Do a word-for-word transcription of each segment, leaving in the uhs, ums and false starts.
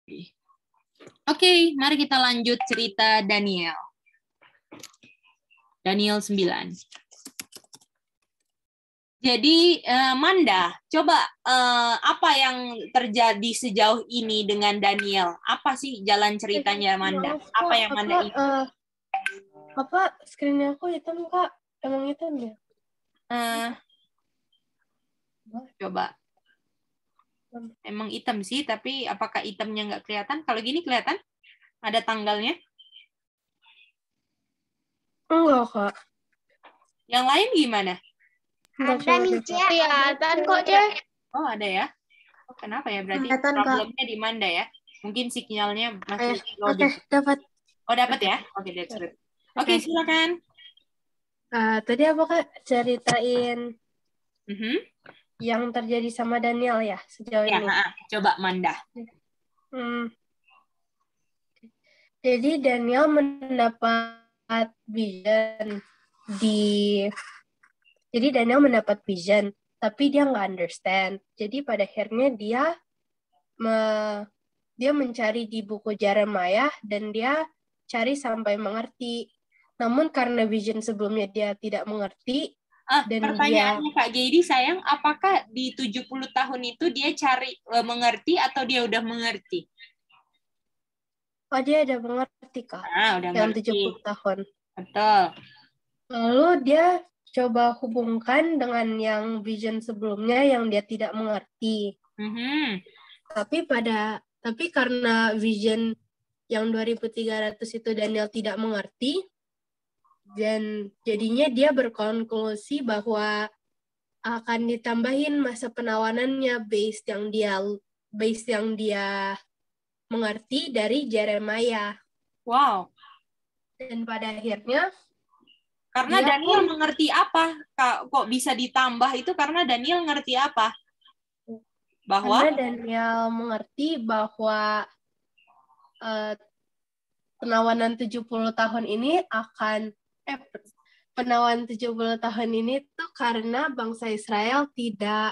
Oke, mari kita lanjut cerita Daniel. Daniel sembilan. Jadi, uh, Manda, coba uh, apa yang terjadi sejauh ini dengan Daniel? Apa sih jalan ceritanya, Manda? Maaf, apa Kak, yang apa, Manda ingin? Uh, apa, screen aku hitam, Kak? Emang hitam ya? Uh, coba. Emang hitam sih, tapi apakah hitamnya nggak kelihatan? Kalau gini kelihatan? Ada tanggalnya? Enggak, Kak. Yang lain gimana? Ada nih, Cek. Kelihatan kok, Cek. Oh, ada ya? Kenapa ya? Berarti Kelihatan, problemnya Kak. Di Manda ya? Mungkin sinyalnya masih eh, loading. Oke, okay, dapat. Oh, dapat ya? Oke, okay, that's good. Oke, okay, okay, silakan. Uh, tadi apa, Kak? Ceritain mm-hmm. yang terjadi sama Daniel ya, sejauh ya, ini. Ha, coba, Manda. Hmm. Jadi, Daniel mendapat vision di... Jadi, Daniel mendapat vision, tapi dia nggak understand. Jadi, pada akhirnya dia me... dia mencari di buku Jeremiah dan dia cari sampai mengerti. Namun karena vision sebelumnya dia tidak mengerti, ah, dan pertanyaannya dia... Kak Jadi sayang, apakah di tujuh puluh tahun itu dia cari uh, mengerti atau dia udah mengerti? Oh, dia udah mengerti, Kak. Ah, udah yang ngerti. tujuh puluh tahun. Betul. Lalu dia coba hubungkan dengan yang vision sebelumnya yang dia tidak mengerti. Mm-hmm. Tapi pada tapi karena vision yang dua ribu tiga ratus itu Daniel tidak mengerti, dan jadinya dia berkonklusi bahwa akan ditambahin masa penawanannya based yang dia based yang dia mengerti dari Jeremiah. Wow. Dan pada akhirnya karena Daniel pun, mengerti apa? Kok bisa ditambah itu karena Daniel ngerti apa? Bahwa karena Daniel mengerti bahwa uh, penawanan tujuh puluh tahun ini akan eh penawanan tujuh puluh tahun ini tuh karena bangsa Israel tidak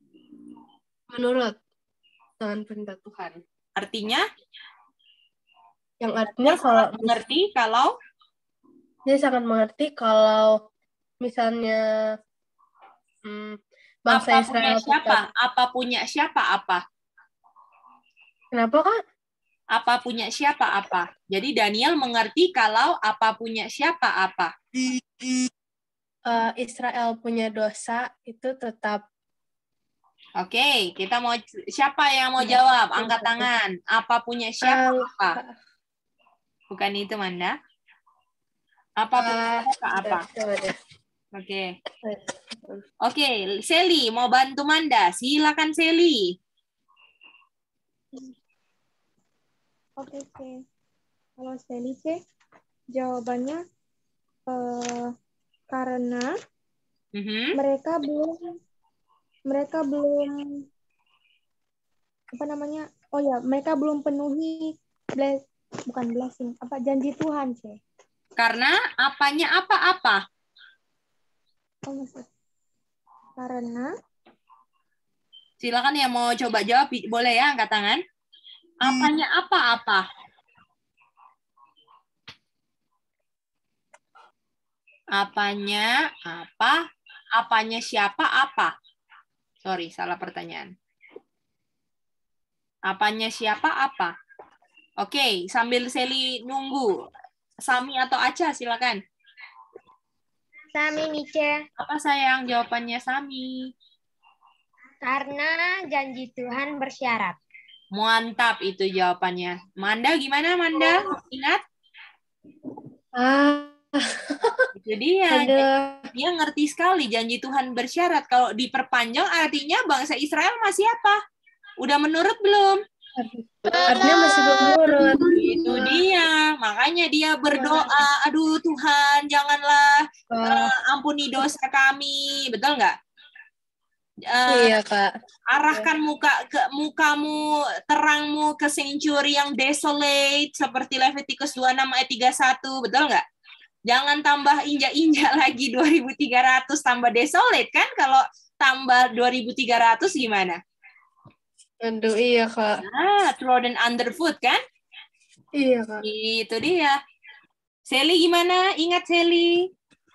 menurut dengan perintah Tuhan. Artinya? Yang artinya dia kalau mengerti kalau dia sangat mengerti kalau misalnya hmm, bangsa apa Israel punya siapa? tetap, apa punya siapa apa? Kenapa, Kak? Apa punya siapa apa? Jadi Daniel mengerti kalau apa punya siapa apa? Uh, Israel punya dosa itu tetap. Oke, okay, kita mau siapa yang mau jawab? Angkat tangan. Apa punya siapa uh, apa? Bukan itu, Manda. Apa punya uh, siapa apa? Oke. Okay. Oke, okay, Sally mau bantu Manda. Silakan Sally. Oke, okay, okay. Kalau Sally sih jawabannya uh, karena mm-hmm. mereka belum mereka belum apa namanya? Oh ya, mereka belum penuhi bless, bukan blessing, apa janji Tuhan sih. Karena apanya apa-apa? Oh, maksud. Karena silakan yang mau coba jawab boleh ya angkat tangan. Apanya apa-apa? Apanya apa? Apanya siapa apa? Sorry, salah pertanyaan. Apanya siapa apa? Oke, sambil Sally nunggu. Sami atau Aca, silakan. Sami, Mice. Apa sayang jawabannya Sami? Karena janji Tuhan bersyarat. Mantap itu jawabannya. Manda gimana, Manda? Ingat? Ah. Itu dia. Dia ngerti sekali janji Tuhan bersyarat. Kalau diperpanjang artinya bangsa Israel masih apa? Udah menurut belum? Artinya masih belum menurut. Itu dia. Makanya dia berdoa, aduh Tuhan, janganlah uh, ampuni dosa kami. Betul nggak? Uh, iya, Kak. Arahkan muka ke mukamu, terangmu ke sanctuary yang desolate seperti Levitikus dua puluh enam ayat tiga puluh satu. Betul nggak? Jangan tambah injak-injak lagi dua ribu tiga ratus tambah desolate kan? Kalau tambah dua ribu tiga ratus gimana? Aduh, iya, Kak. Ah, trodden underfoot kan? Iya, Kak. Itu dia. Sally gimana? Ingat Sally?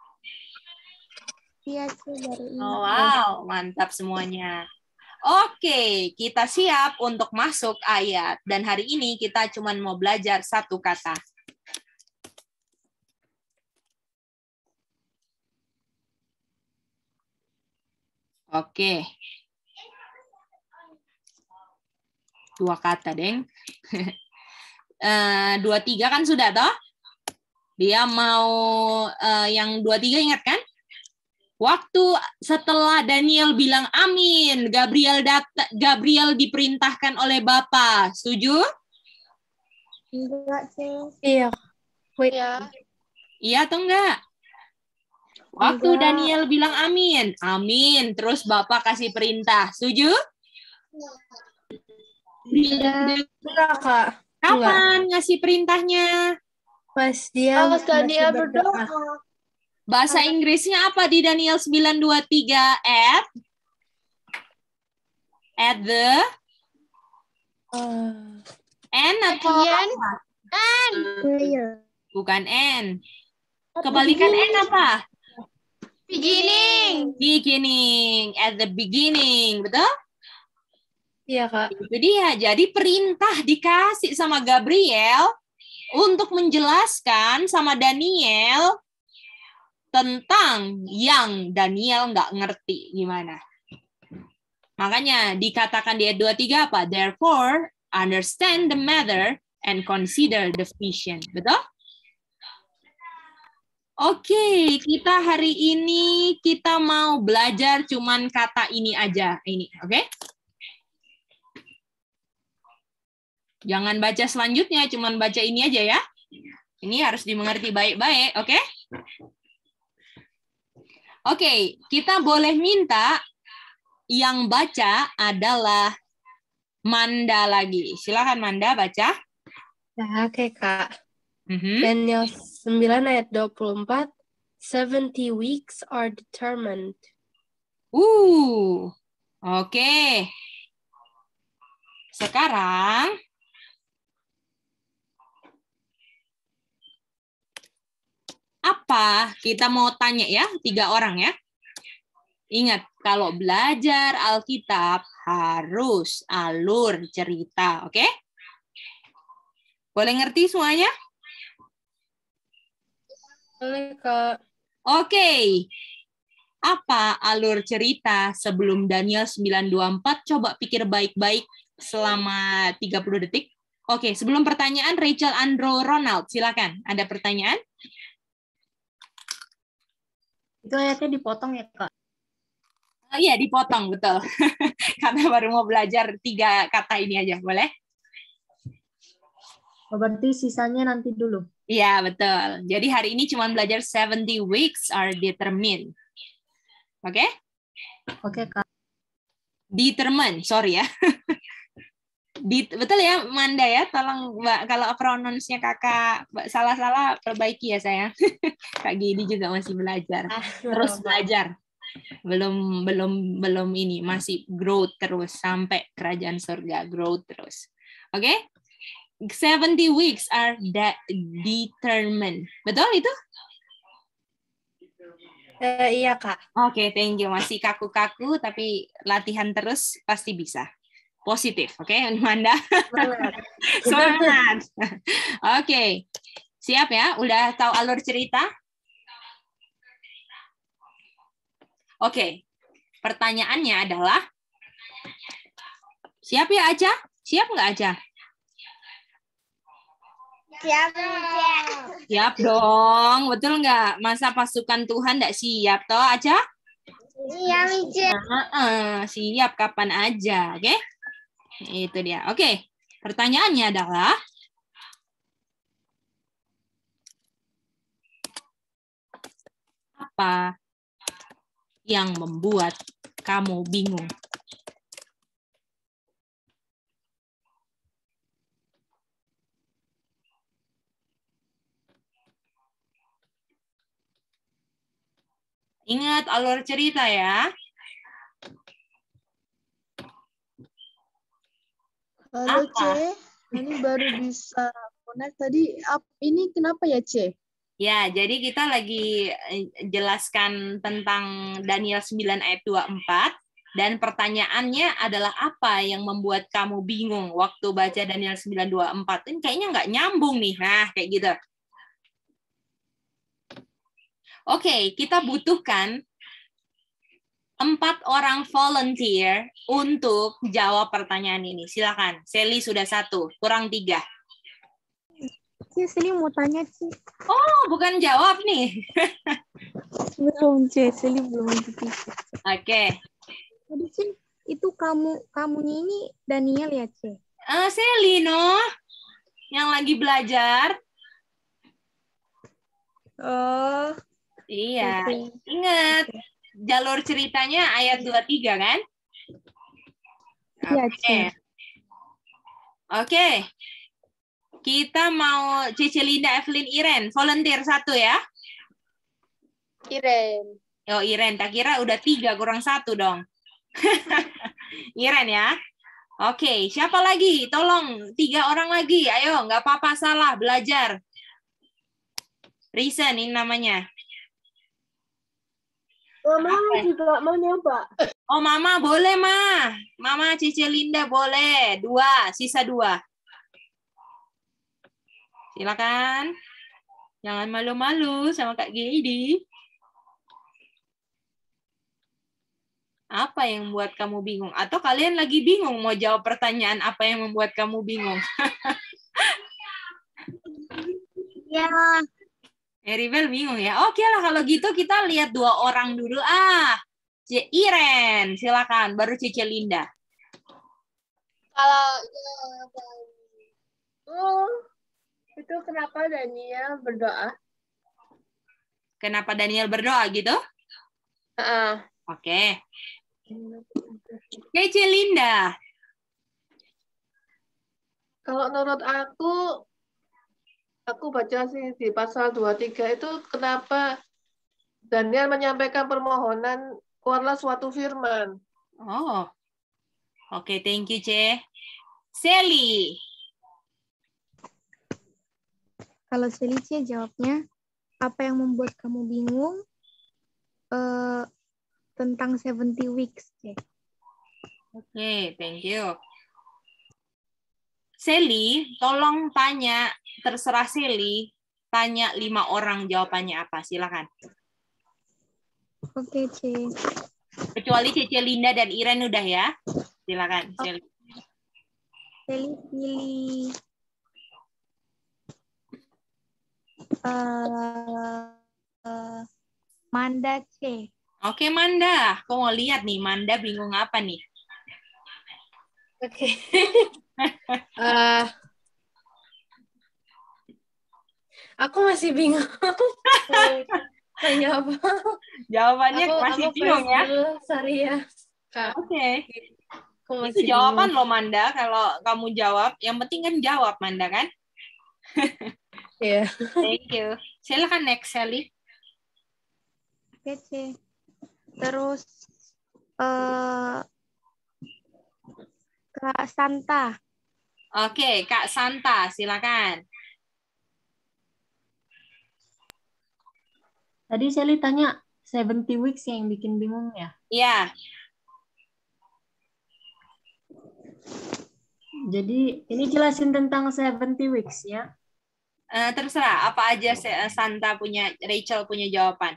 Iya, sih baru ingat. Oh, wow, mantap semuanya. Oke, kita siap untuk masuk ayat. Dan hari ini kita cuma mau belajar satu kata. Oke. Dua kata, Deng. uh, dua tiga kan sudah toh? Dia mau uh, yang dua tiga ingat kan? Waktu setelah Daniel bilang amin, Gabriel data, Gabriel diperintahkan oleh Bapa. Setuju? Enggak, sih. Iya. Wait. Ya. Iya atau enggak? Waktu Enggak. Daniel bilang amin, amin. Terus Bapak kasih perintah. Setuju? Enggak, Kak. Kapan ngasih perintahnya? Pas dia Pas Daniel masih berdoa. Bahasa Inggrisnya apa di Daniel sembilan dua tiga? At? At the? Uh, N atau Again. apa? And. Bukan N. Kebalikan N apa? Beginning. Beginning. At the beginning. Betul? iya, Kak. Itu dia. Jadi perintah dikasih sama Gabriel untuk menjelaskan sama Daniel tentang yang Daniel nggak ngerti gimana. Makanya dikatakan di ayat dua puluh tiga apa? Therefore, understand the matter and consider the vision. Betul? Oke, kita hari ini kita mau belajar cuman kata ini aja. Ini, oke? Jangan baca selanjutnya, cuman baca ini aja ya. Ini harus dimengerti baik-baik, oke? Oke, kita boleh minta yang baca adalah Manda lagi. Silakan Manda baca. Nah, oke, Kak. Mm-hmm. Daniel sembilan ayat dua puluh empat. seventy weeks are determined. Uh, oke. Sekarang apa? Kita mau tanya ya, tiga orang ya. Ingat, kalau belajar Alkitab harus alur cerita, oke? Boleh ngerti semuanya? Boleh, Kak. Oke. Apa alur cerita sebelum Daniel sembilan dua empat? Coba pikir baik-baik selama tiga puluh detik. Oke, sebelum pertanyaan, Rachel Andro Ronald, silakan. Ada pertanyaan? Itu ayatnya dipotong ya, Kak? Oh, iya, dipotong, betul. Karena baru mau belajar tiga kata ini aja, boleh? Oh, berarti sisanya nanti dulu. Iya, betul. Jadi hari ini cuma belajar seventy weeks are determined. Oke? Okay? Oke, Kak. Determined, sorry ya. Di, betul ya, Manda ya? Tolong, Mbak, kalau pronounce-nya kakak salah-salah, perbaiki ya, sayang. Kak Gidi juga masih belajar. Terus belajar. Belum belum belum ini, masih growth terus sampai kerajaan surga, growth terus. Oke? Okay? seventy weeks are de- determined. Betul itu? Uh, iya, Kak. Oke, okay, thank you. Masih kaku-kaku tapi latihan terus pasti bisa. Positif, oke, okay, Manda? Semangat. Semangat. Oke. Okay. Siap ya? Udah tahu alur cerita? Oke, okay. Pertanyaannya adalah, siap ya Aca? Siap nggak Aca? Siap, Siap dong, betul nggak? Masa pasukan Tuhan nggak siap toh Aca? Iya, Mice. Nah, uh, siap kapan aja, oke? Okay? Itu dia. Oke, okay. Pertanyaannya adalah, apa yang membuat kamu bingung? Ingat alur cerita ya. Halo, Apa? C. Ini baru bisa connect tadi. Ap- Ini kenapa ya, C? Ya, jadi kita lagi eh, jelaskan tentang Daniel sembilan ayat dua puluh empat. Dan pertanyaannya adalah apa yang membuat kamu bingung waktu baca Daniel sembilan dua puluh empat? Ini kayaknya nggak nyambung nih. Nah, kayak gitu. Oke, kita butuhkan empat orang volunteer untuk jawab pertanyaan ini. Silakan. Sally sudah satu, kurang tiga. C, Seli mau tanya, C. Oh, bukan jawab nih. Belum, C. Seli belum pikir. Oke. Jadi, C, itu kamu, kamunya ini Daniel ya, C? Ah, Sally, no. Yang lagi belajar. Oh. Iya. Oke. Ingat, jalur ceritanya ayat dua puluh tiga, kan? Iya, C. Oke. Oke. Kita mau Cici Linda, Evelyn, Iren. Volunteer satu ya. Iren. Oh, Iren. Tak kira udah tiga, kurang satu dong. Iren ya. Oke, siapa lagi? Tolong, tiga orang lagi. Ayo, nggak apa-apa salah, belajar. Reason ini namanya. Mama Apa? juga mau nyoba. Oh, Mama boleh, Ma. Mama Cici Linda boleh. Dua, sisa dua. Silakan. Jangan malu-malu sama Kak Gedi. Apa yang membuat kamu bingung? Atau kalian lagi bingung mau jawab pertanyaan apa yang membuat kamu bingung? Ya. Eribel bingung ya? Oke lah kalau gitu kita lihat dua orang dulu. Ah, C Iren, silakan. Baru Cici Linda. Kalau Oh, itu kenapa Daniel berdoa? Kenapa Daniel berdoa gitu? Ah, Oke. Cici Linda. Kalau menurut aku, aku baca sih di pasal dua puluh tiga itu kenapa Daniel menyampaikan permohonan keluarlah suatu firman. Oh, oke, thank you, C. Sally. Kalau Seli, C, jawabnya, apa yang membuat kamu bingung eh, tentang seventy weeks, C? Oke, thank you. Sally, tolong tanya, terserah Sally, tanya lima orang jawabannya apa, silakan. Oke, C. Kecuali Cici Linda dan Iren udah ya. Silakan, Sally. Seli pilih eh, eh, Manda, C. Oke, Manda. Aku mau lihat nih, Manda bingung apa nih? oke. Eh, aku masih bingung. Tanya apa? Jawabannya Aku, masih aku bingung first ya? dulu, sorry ya. Kak, Oke. aku Itu masih jawaban bingung. loh, Manda. Kalau kamu jawab, yang penting kan jawab, Manda, kan? Iya. Thank you. Silakan next, Sally. Oke, C. Terus eh, Kak Santa. Oke, Kak Santa, silakan. Tadi Sally tanya seventy weeks yang bikin bingung ya. Iya. Jadi ini jelasin tentang seventy weeks ya. Eh, terserah, apa aja Se- Santa punya, Rachel punya jawaban.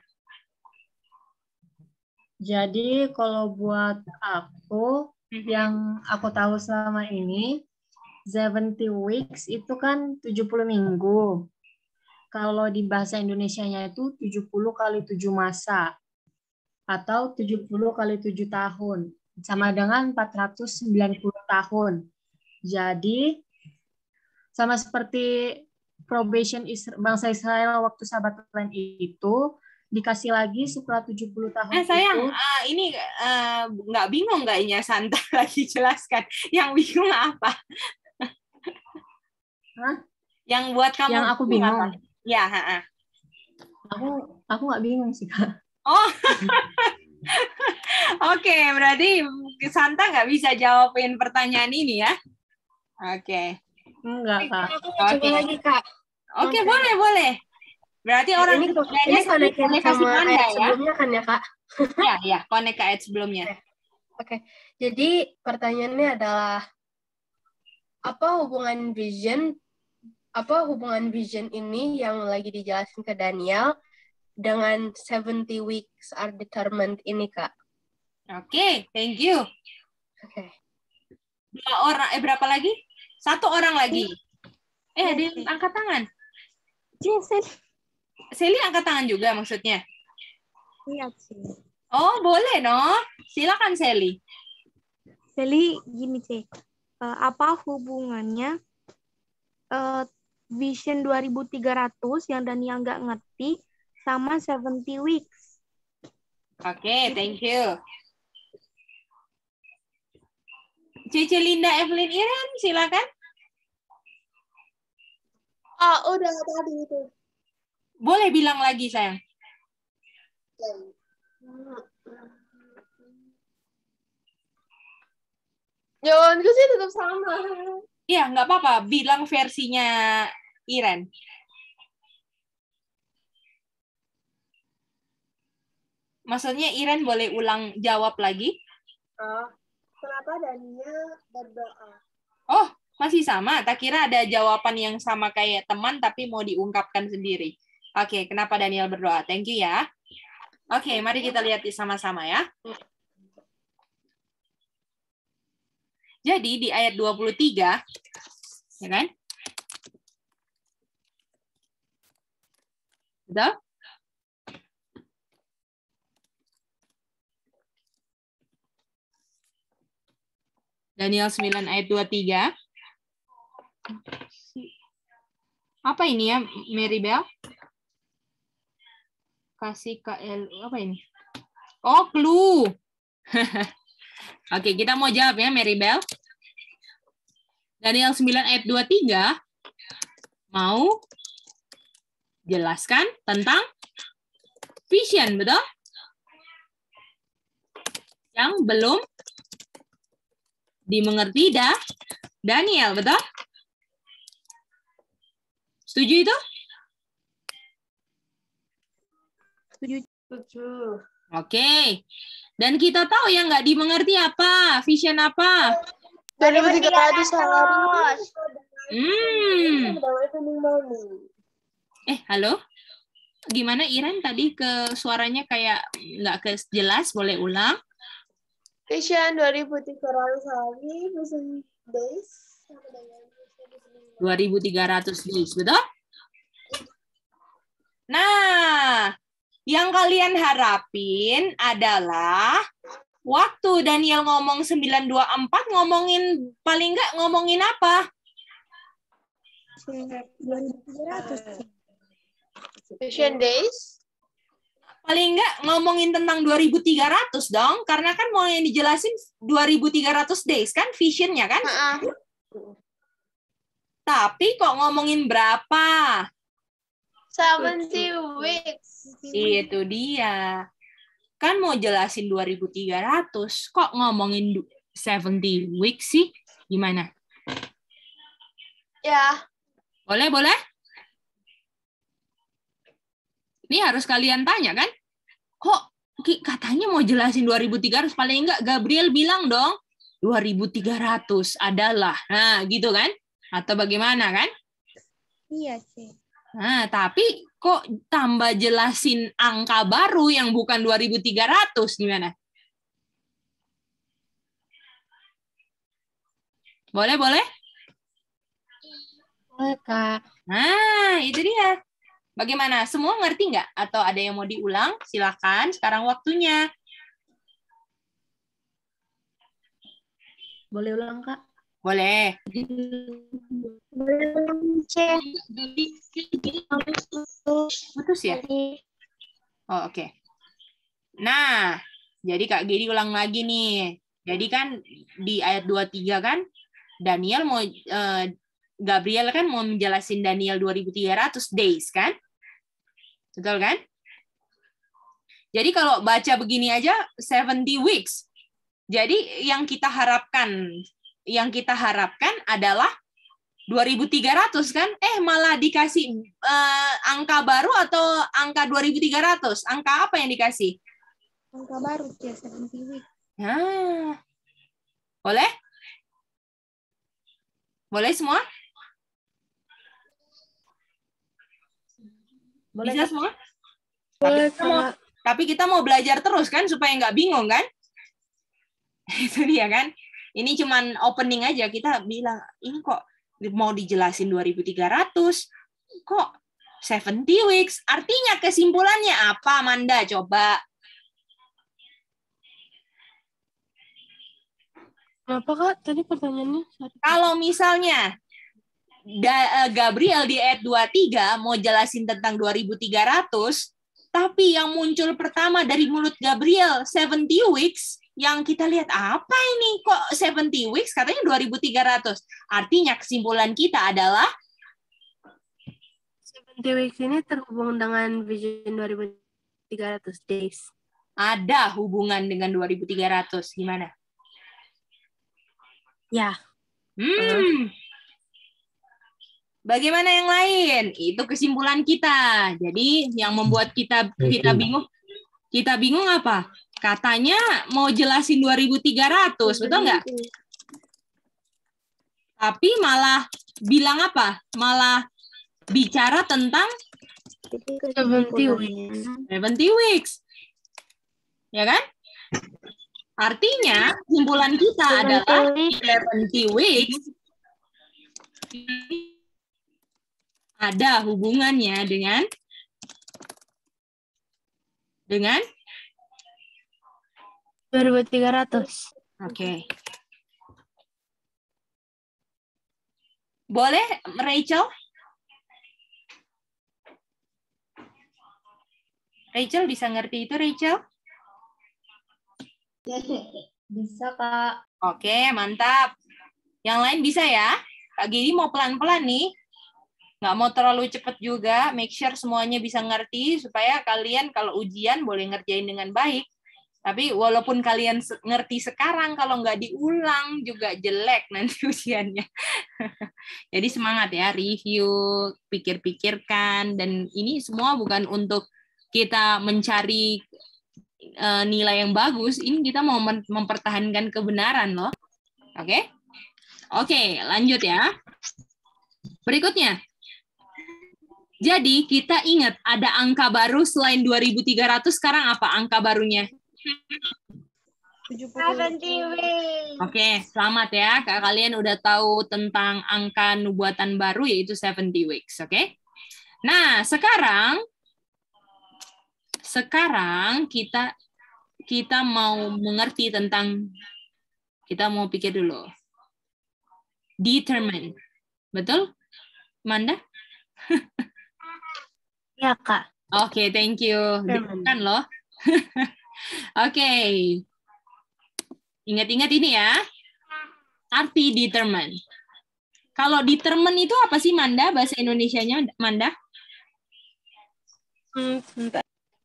Jadi kalau buat aku, yang aku tahu selama ini, seventy weeks itu kan tujuh puluh minggu. Kalau di bahasa Indonesianya itu tujuh puluh kali tujuh masa. Atau tujuh puluh kali tujuh tahun. Sama dengan empat ratus sembilan puluh tahun. Jadi, sama seperti probation Isra- bangsa Israel waktu sabat lain itu, dikasih lagi setelah tujuh puluh tahun Eh sayang, itu. ah, ini eh, nggak bingung nggaknya Santa lagi jelaskan. Yang bingung apa? Hah? Yang buat kamu Yang aku bingung. apa? Ya, ha -ha. Aku aku nggak bingung sih, Kak. Oh, oke, berarti Santa nggak bisa jawabin pertanyaan ini ya? Oke. Enggak, Kak. Aku mau coba Oke. lagi, Kak. Oke, boleh, boleh. Berarti orang ini ketiganya ini konekin boleh kasih sama tanda ayat ya. sebelumnya kan ya, Kak? Ya, ya, connect ke ayat sebelumnya. Oke. Jadi pertanyaannya adalah apa hubungan vision apa hubungan vision ini yang lagi dijelasin ke Daniel dengan seventy weeks are determined ini, Kak? Oke, thank you. Oke. Dua orang, eh berapa lagi? Satu orang lagi. Eh, ada yang angkat tangan. Jason. Sally angkat tangan juga maksudnya? Iya sih. Oh, boleh dong. Silakan Sally. Sally, gini sih. Uh, apa hubungannya uh, Vision dua ribu tiga ratus yang Daniel nggak ngerti sama seventy weeks? Oke, okay, thank you. Cici Linda Evelyn Iren, silakan. Ah, udah tadi itu. Boleh bilang lagi, sayang. Jawabanku sih tetap sama. Iya, nggak apa-apa. Bilang versinya Iren. Maksudnya Iren boleh ulang jawab lagi? Oh, kenapa Daniel berdoa? Oh, masih sama. Tak kira ada jawaban yang sama kayak teman, tapi mau diungkapkan sendiri. Oke, kenapa Daniel berdoa? Thank you ya. Oke, mari kita lihat sama-sama ya. Jadi di ayat dua puluh tiga, ya kan? Betul? Daniel sembilan ayat dua puluh tiga. Apa ini ya, Mary Bell? Kasih K L apa ini? Oh, clue. Oke, kita mau jawab ya, Mary Bell. Daniel sembilan ayat dua puluh tiga mau jelaskan tentang vision, betul? Yang belum dimengerti dah Daniel, betul? Setuju itu? Setuju. Setuju. Oke. Dan kita tahu yang nggak dimengerti apa? Vision apa? dua ribu tiga ratus hari. Hmm. Eh, halo? Gimana Iren tadi ke suaranya kayak nggak ke jelas? Boleh ulang? Vision dua ribu tiga ratus hari, vision days. dua ribu tiga ratus days, betul? Nah, yang kalian harapin adalah waktu Daniel ngomong sembilan dua empat ngomongin paling nggak ngomongin apa? dua ribu tiga ratus. Vision days. Paling nggak ngomongin tentang dua ribu tiga ratus dong, karena kan mau yang dijelasin dua ribu tiga ratus days kan visionnya kan? Uh-uh. Tapi kok ngomongin berapa? seventy weeks. Itu dia. Kan mau jelasin dua ribu tiga ratus, kok ngomongin seventy weeks sih? Gimana? Ya. Boleh, boleh? Ini harus kalian tanya kan? Kok katanya mau jelasin dua ribu tiga ratus, paling enggak Gabriel bilang dong, dua ribu tiga ratus adalah. Nah, gitu kan? Atau bagaimana kan? Iya sih. Nah, tapi kok tambah jelasin angka baru yang bukan dua ribu tiga ratus gimana? Boleh, boleh? Boleh, Kak. Nah, itu dia. Bagaimana? Semua ngerti nggak? Atau ada yang mau diulang? Silakan, sekarang waktunya. Boleh ulang, Kak? Boleh. Putus ya? Oh, oke. Okay. Nah, jadi Kak Gedi ulang lagi nih. Jadi kan di ayat dua puluh tiga kan, Daniel mau, eh, Gabriel kan mau menjelasin Daniel dua ribu tiga ratus days kan? Betul kan? Jadi kalau baca begini aja, seventy weeks. Jadi yang kita harapkan yang kita harapkan adalah dua ribu tiga ratus kan? Eh malah dikasih uh, angka baru atau angka dua ribu tiga ratus? Angka apa yang dikasih? Angka baru ya, seventy weeks. Nah. Boleh? Boleh semua? Boleh, Bisa Kak? semua? Boleh, Tapi kita mau, Kak. tapi kita mau belajar terus kan supaya nggak bingung kan? Itu dia kan. Ini cuman opening aja, kita bilang ini kok mau dijelasin dua ribu tiga ratus, kok seventy weeks. Artinya kesimpulannya apa, Manda? Coba. Kenapa, Kak? Tadi pertanyaannya? Kalau misalnya Gabriel di ayat dua puluh tiga mau jelasin tentang dua ribu tiga ratus, tapi yang muncul pertama dari mulut Gabriel seventy weeks, yang kita lihat apa ini kok seventy weeks katanya dua ribu tiga ratus. Artinya kesimpulan kita adalah seventy weeks ini terhubung dengan Vision dua ribu tiga ratus days. ada hubungan dengan dua ribu tiga ratus. Gimana? Ya. Hmm. Bagaimana yang lain? Itu kesimpulan kita. Jadi yang membuat kita kita bingung, kita bingung apa? Katanya mau jelasin dua ribu tiga ratus, betul nggak? Tapi malah bilang apa? Malah bicara tentang seventy weeks. seventy weeks. Ya kan? Artinya kesimpulan kita adalah seventy weeks ada hubungannya dengan dengan dua ribu tiga ratus. Oke. Okay. Boleh, Rachel? Rachel bisa ngerti itu, Rachel? Bisa, Kak. Oke, mantap. Yang lain bisa ya? Kak Giri mau pelan-pelan nih. Nggak mau terlalu cepat juga. Make sure semuanya bisa ngerti supaya kalian kalau ujian boleh ngerjain dengan baik. Tapi walaupun kalian ngerti sekarang, kalau nggak diulang juga jelek nanti ujiannya. Jadi semangat ya, review, pikir-pikirkan. Dan ini semua bukan untuk kita mencari uh, nilai yang bagus. Ini kita mau mempertahankan kebenaran loh. Oke? Okay? Oke, okay, lanjut ya. Berikutnya. Jadi kita ingat ada angka baru selain dua ribu tiga ratus, sekarang apa angka barunya? seventy weeks. Oke, selamat ya. Kalian udah tahu tentang angka nubuatan baru yaitu seventy weeks, oke? Nah, sekarang sekarang kita kita mau mengerti tentang kita mau pikir dulu. Determine. Betul? Manda? Ya, Kak. Oke, okay, thank you. Kan loh. Oke. Okay. Ingat-ingat ini ya. Arti determine. Kalau determine itu apa sih, Manda? Bahasa Indonesianya, Manda? Hmm, bentar.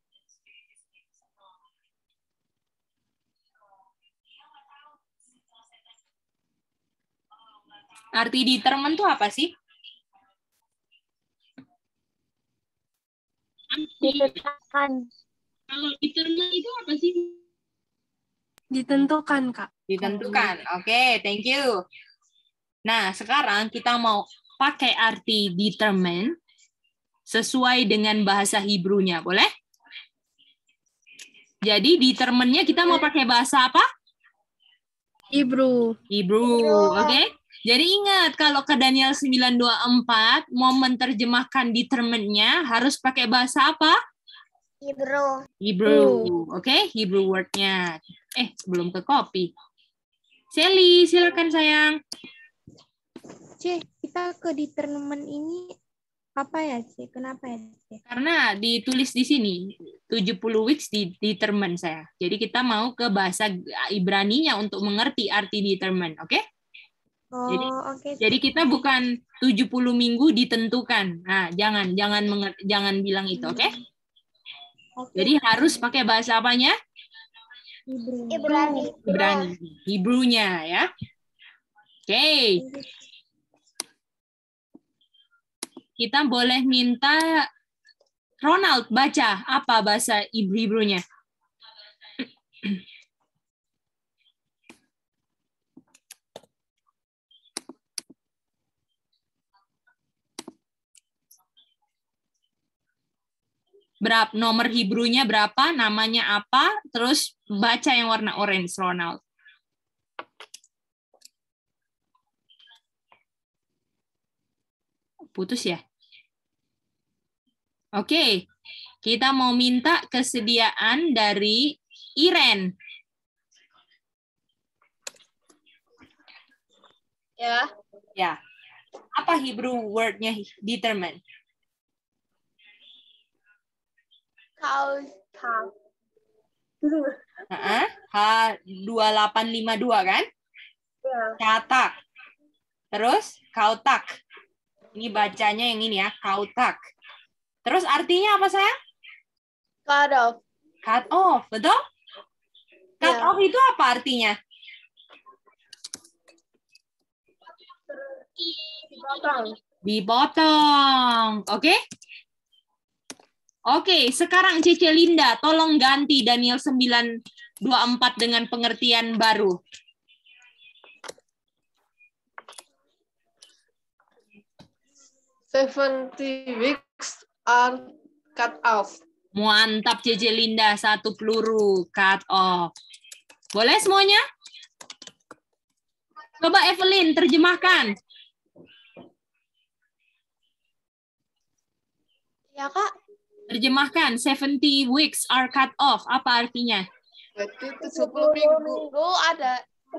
Arti determine itu apa sih? Ditentukan. Kalau determine itu apa sih? Ditentukan, Kak. Ditentukan. Oke, okay, thank you. Nah, sekarang kita mau pakai arti determine sesuai dengan bahasa Hebrew-nya, boleh? Jadi determine-nya kita mau pakai bahasa apa? Hebrew. Hebrew, oke? Okay? Jadi ingat, kalau ke Daniel sembilan dua puluh empat, mau menerjemahkan determine-nya harus pakai bahasa apa? Hebrew. Hebrew, oke? Okay? Hebrew word-nya. Eh, belum ke copy. Sally, silakan sayang. C, kita ke determine ini apa ya, C? Kenapa ya, C? Karena ditulis di sini, tujuh puluh weeks di determine saya. Jadi kita mau ke bahasa Ibrani-nya untuk mengerti arti determine, oke? Okay? Oh, jadi, okay. jadi kita bukan tujuh puluh minggu ditentukan. Nah, jangan jangan jangan bilang itu, oke? Okay? Okay. Jadi harus pakai bahasa apanya? Ibrani. Ibrani. Hebrew-nya ya. Okay. Kita boleh minta Ronald baca apa bahasa Hebrew-nya? Berapa nomor Hebrew-nya berapa, namanya apa, terus baca yang warna orange, Ronald. Putus ya? Oke, kita mau minta kesediaan dari Iren. Ya. Ya. Apa Hebrew word-nya determine? Kau tahu. Uh-uh. H dua delapan lima dua kan? Ya. Katak. Terus kautak. Ini bacanya yang ini ya, kautak. Terus artinya apa sayang? Cut off. Cut off, betul? Cut Ya. off itu apa artinya? Dipotong. Dipotong, oke? Oke, sekarang Cece Linda, tolong ganti Daniel sembilan dua empat dengan pengertian baru. seventy weeks are cut off. Mantap Cece Linda, satu peluru, cut off. Boleh semuanya? Coba Evelyn, terjemahkan. Ya, Kak. Terjemahkan, seventy weeks are cut off. Apa artinya? Berarti tujuh puluh minggu. Minggu ada.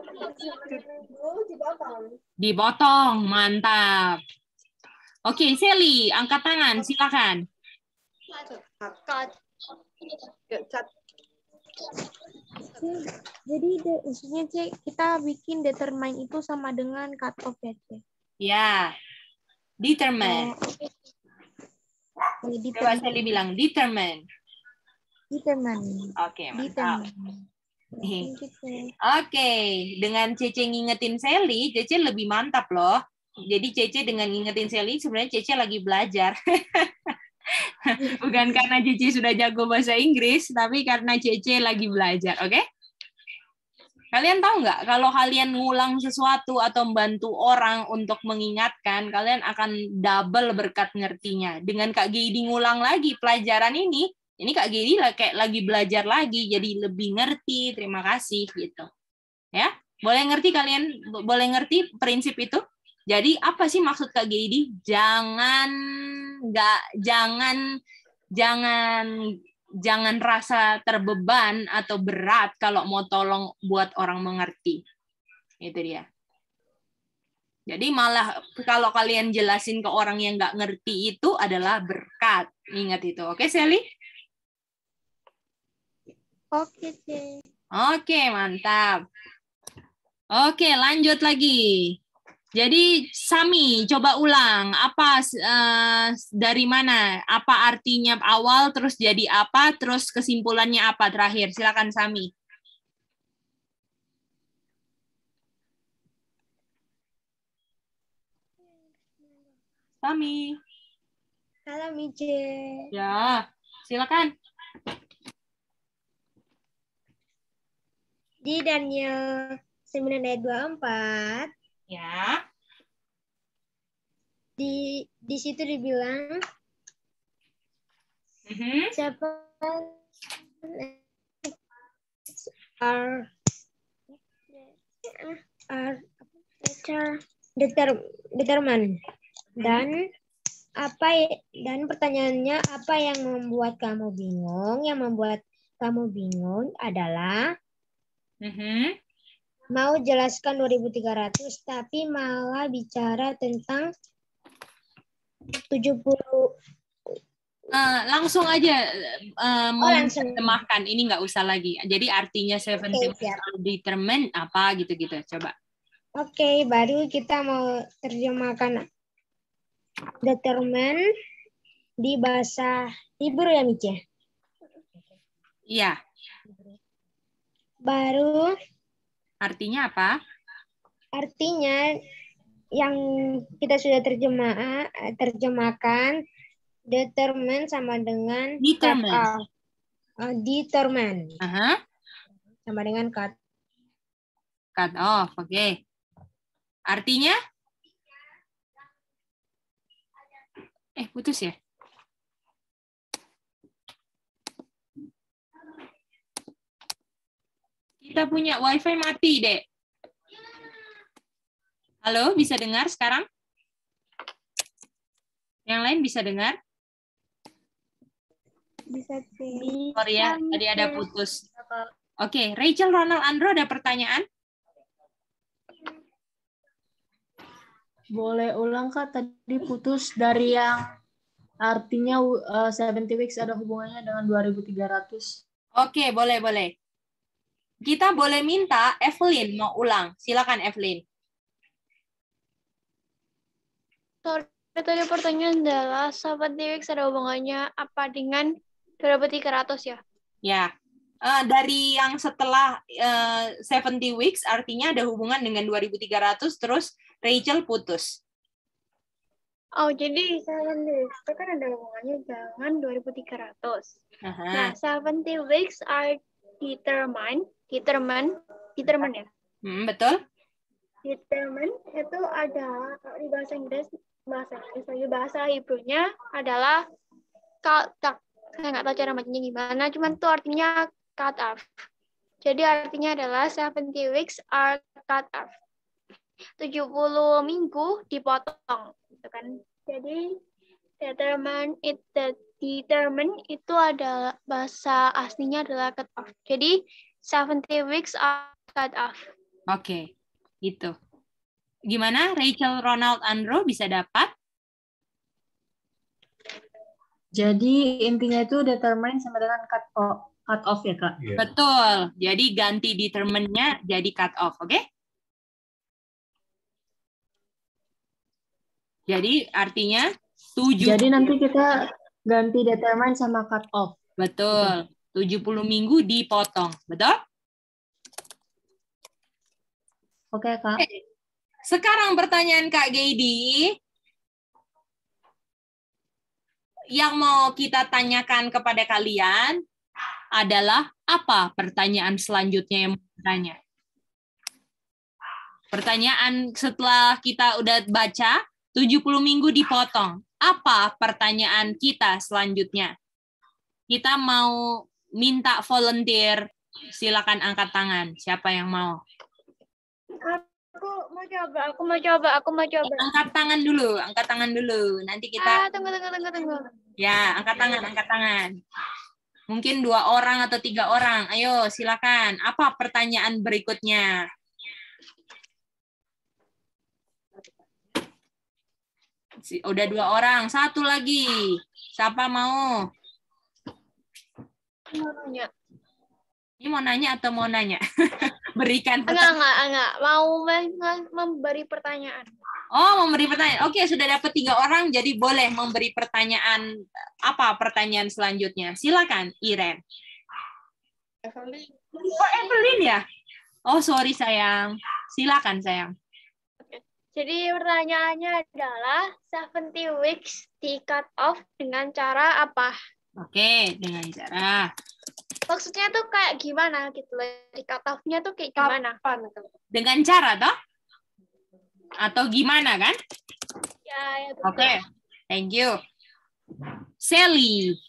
Dipotong, mantap. Oke, Sally, angkat tangan, silakan. Cut. Ya, cat. Jadi de- maksudnya Cek, kita bikin determine itu sama dengan cut off ya Cek. Ya, determine. Oh, Coba determine. Sally bilang, determine. Determine. Oke, mantap. Determine. Nih. Thank you, Cek. Oke, dengan Cece ngingetin Sally, Cece lebih mantap loh. Jadi Cece dengan ngingetin Sally, sebenarnya Cece lagi belajar. Bukan karena Cece sudah jago bahasa Inggris, tapi karena Cece lagi belajar, oke? Kalian tahu nggak, kalau kalian ngulang sesuatu atau membantu orang untuk mengingatkan, kalian akan double berkat ngertinya. Dengan Kak Geidi ngulang lagi pelajaran ini, ini Kak Geidi kayak lagi belajar lagi, jadi lebih ngerti, terima kasih, gitu. Ya, boleh ngerti kalian, boleh ngerti prinsip itu? Jadi apa sih maksud Kak Geidi? Jangan nggak, jangan, jangan, jangan rasa terbeban atau berat kalau mau tolong buat orang mengerti. Itu dia. Jadi malah kalau kalian jelasin ke orang yang nggak ngerti itu adalah berkat. Ingat itu. Oke, Sally? Oke, Cek. Oke, mantap. Oke, lanjut lagi. Jadi Sami, coba ulang. Apa uh, dari mana? Apa artinya awal, terus jadi apa, terus kesimpulannya apa terakhir? Silakan Sami. Sami. Halo, Mice. Ya, silakan. Di Daniel sembilan ayat dua puluh empat. Ya. Di di situ dibilang Mm-hmm. siapa are are deter, deter, determine dan apa dan pertanyaannya apa yang membuat kamu bingung? Yang membuat kamu bingung adalah Mm-hmm. mau jelaskan dua ribu tiga ratus tapi malah bicara tentang tujuh puluh. Uh, langsung aja uh, mau Oh, langsung. terjemahkan, ini nggak usah lagi. Jadi artinya seventy Oke, siap. determine apa gitu-gitu. Coba. Oke, baru kita mau terjemahkan determine di bahasa Hebrew ya, Mice? Iya. Baru Artinya apa? artinya yang kita sudah terjemah terjemahkan determine sama dengan cut Determine. off. Uh, determine Aha. sama dengan cut. Cut off, oke. Artinya? Eh, putus ya? Kita punya wifi mati, Dek. Halo, bisa dengar sekarang? Yang lain bisa dengar? Bisa sih. Sorry ya, tadi ada putus. Oke, Rachel Ronald Andro ada pertanyaan? Boleh ulang Kak, tadi putus dari yang artinya uh, seventy weeks ada hubungannya dengan dua ribu tiga ratus. Oke, boleh, boleh. Kita boleh minta Evelyn mau ulang. Silakan Evelyn. Sorry, tadi pertanyaan adalah seventy weeks ada hubungannya apa dengan dua ribu tiga ratus ya? Ya. Uh, dari yang setelah uh, seventy weeks artinya ada hubungan dengan dua ribu tiga ratus, terus Rachel putus. Oh, jadi seventy weeks itu kan ada hubungannya dengan dua ribu tiga ratus. Aha. Nah, seventy weeks are determined, determined, determined ya? Hmm, betul? Determined itu ada di bahasa Inggris, bahasa Inggris lagi bahasa Hebrew-nya adalah cut, cut. Saya nggak tahu cara bacanya gimana, cuman itu artinya cut off. Jadi artinya adalah seventy weeks are cut off. tujuh puluh minggu dipotong, gitu kan. Jadi determine it determine itu adalah bahasa aslinya adalah cut off. Jadi seventy weeks are cut off. Oke, gitu. Gimana Rachel Ronald Andro bisa dapat? Jadi intinya itu determine sama dengan cut off, cut off ya Kak? Yeah. Betul. Jadi ganti determine-nya jadi cut off, oke? Jadi artinya tujuh. Jadi nanti kita ganti determine sama cut off. Betul. tujuh puluh minggu dipotong, betul? Oke Kak. Sekarang pertanyaan Kak Geidi. Yang mau kita tanyakan kepada kalian adalah apa pertanyaan selanjutnya yang mau ditanya? Pertanyaan setelah kita udah baca, tujuh puluh minggu dipotong. Apa pertanyaan kita selanjutnya? Kita mau minta volunteer, silakan angkat tangan. Siapa yang mau? Aku mau coba, aku mau coba, aku mau coba. Angkat tangan dulu, angkat tangan dulu. Nanti kita... Ah, tunggu, tunggu, tunggu, tunggu. Ya, angkat tangan, angkat tangan. Mungkin dua orang atau tiga orang. Ayo, silakan. Apa pertanyaan berikutnya? Udah dua orang, satu lagi. Siapa mau? Mau nanya. Ini mau nanya atau mau nanya? Berikan Enggak, pertanyaan. enggak, enggak. Mau memberi pertanyaan. Oh, memberi pertanyaan. Oke, sudah dapat tiga orang, jadi boleh memberi pertanyaan. Apa pertanyaan selanjutnya? Silakan, Iren. Evelyn. Oh, Evelyn ya? Oh, sorry sayang. Silakan sayang. Jadi pertanyaannya adalah seventy weeks di cut off dengan cara apa? Oke, dengan cara. Maksudnya tuh kayak gimana gitu loh. Di cut off-nya tuh kayak gimana? Kapan? Dengan cara toh? Atau gimana kan? Ya, ya betul. Oke, thank you. Sally.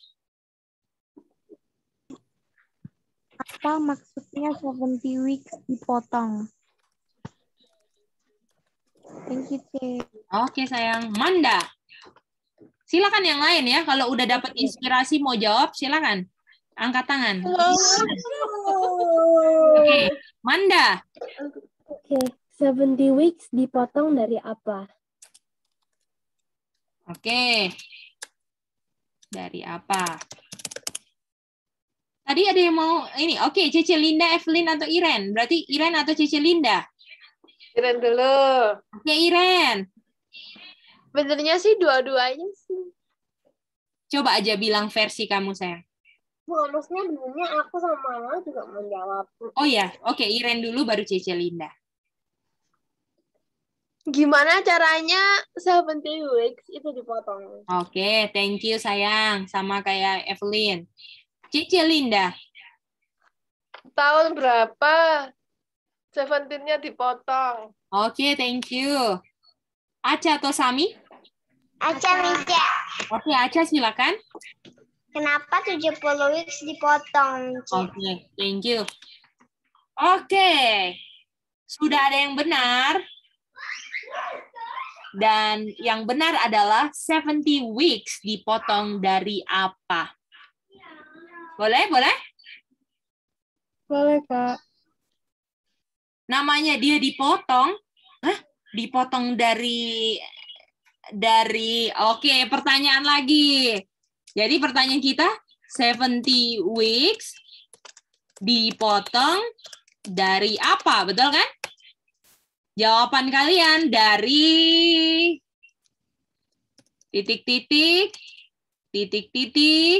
Apa maksudnya seventy weeks dipotong? Thank you, Cek. Oke sayang. Manda. Silakan yang lain ya. Kalau udah dapat inspirasi mau jawab, silakan. Angkat tangan. Oke, Manda. Oke, seventy weeks dipotong dari apa? Oke. Dari apa? Tadi ada yang mau ini. Oke, Cece Linda, Evelyn atau Iren? Berarti Iren atau Cece Linda? Iren dulu. Oke, Iren. Benernya sih dua-duanya sih. Coba aja bilang versi kamu, sayang. Nah, maksudnya benernya aku sama Mama juga menjawab. Oh ya, oke, Iren dulu baru Cece Linda. Gimana caranya seventy weeks itu dipotong? Oke, thank you sayang. Sama kayak Evelyn. Cici Linda. Tahun berapa seventeen-nya dipotong? Oke, thank you. Aca atau Sami? Aca, Mica. Oke, Aca silakan. Kenapa tujuh puluh weeks dipotong? Oke, thank you. Oke, sudah ada yang benar. Dan yang benar adalah seventy weeks dipotong dari apa? Boleh, boleh? Boleh, Kak. Namanya dia dipotong. Hah? Dipotong dari dari oke, pertanyaan lagi. Jadi pertanyaan kita seventy weeks dipotong dari apa? Betul kan? Jawaban kalian dari titik-titik, titik-titik,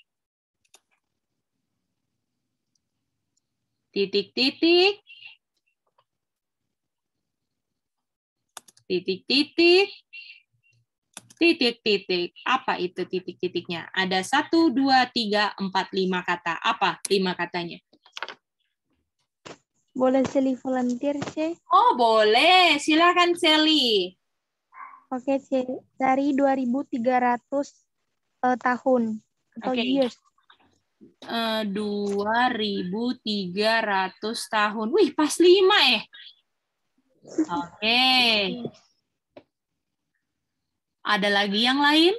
titik-titik, titik-titik, titik-titik. Apa itu titik-titiknya? Ada satu, dua, tiga, empat, lima kata. Apa lima katanya? Boleh Sally volunteer, C? Oh, boleh. Silakan, Sally. Oke, C. Dari dua ribu tiga ratus uh, tahun atau Oke. years. Uh, dua ribu tiga ratus tahun. Wih, pas lima eh. Oke. Ada lagi yang lain?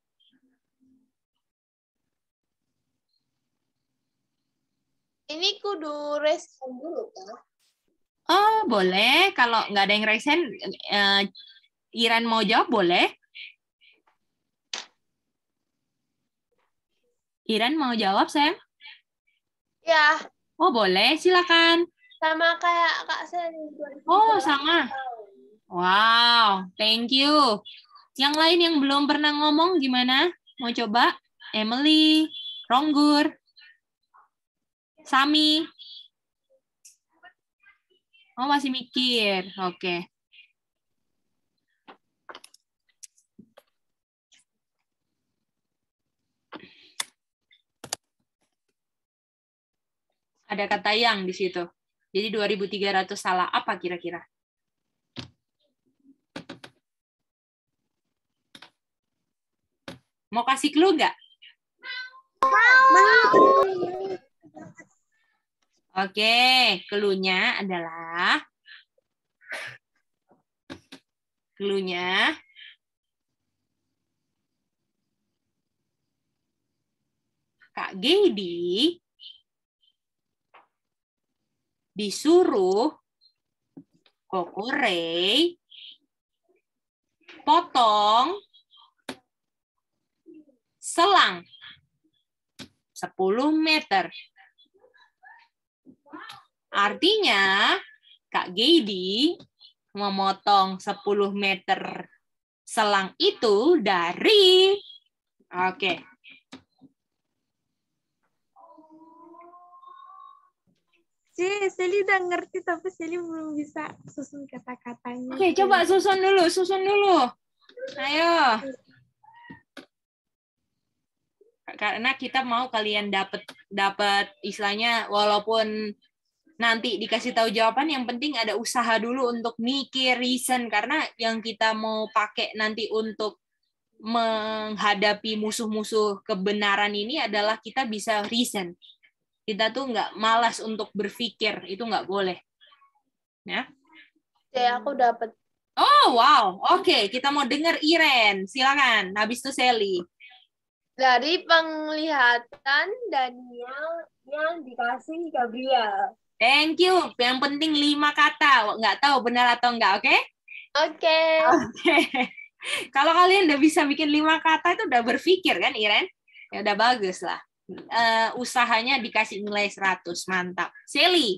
Ini kudu respon dulu, kan? Oh, boleh. Kalau nggak ada yang resen, uh, Iren mau jawab, boleh? Iren mau jawab, Sam? Ya, Oh, boleh. Silakan. sama kayak Kak Sally. Oh, sama. Wow, thank you. Yang lain yang belum pernah ngomong gimana? Mau coba? Emily, Ronggur, Sami. Oh, masih mikir. Oke. Ada kata yang di situ. Jadi dua ribu tiga ratus salah apa kira-kira? Mau kasih clue nggak? Oke, clue-nya adalah clue-nya Kak Geidi disuruh Kokorei potong selang sepuluh meter. Artinya Kak Geidi memotong sepuluh meter selang itu dari oke. C, Sally udah ngerti tapi Sally belum bisa susun kata-katanya. Oke, coba susun dulu, susun dulu. Ayo. Karena kita mau kalian dapat dapat istilahnya walaupun nanti dikasih tahu jawaban, yang penting ada usaha dulu untuk mikir, reason, karena yang kita mau pakai nanti untuk menghadapi musuh-musuh kebenaran ini adalah kita bisa reason. Kita tuh nggak malas untuk berpikir, itu nggak boleh. Ya. Ya, aku dapat. Oh, wow. Oke, kita mau dengar Iren. Silakan. Habis itu Sally. Dari penglihatan Daniel yang dikasih Gabriel. Thank you. Yang penting lima kata. Nggak tahu benar atau nggak, oke? Oke. Oke. Kalau kalian udah bisa bikin lima kata, itu udah berpikir kan, Iren? Ya udah bagus lah. Uh, usahanya dikasih nilai seratus. Mantap. Sally.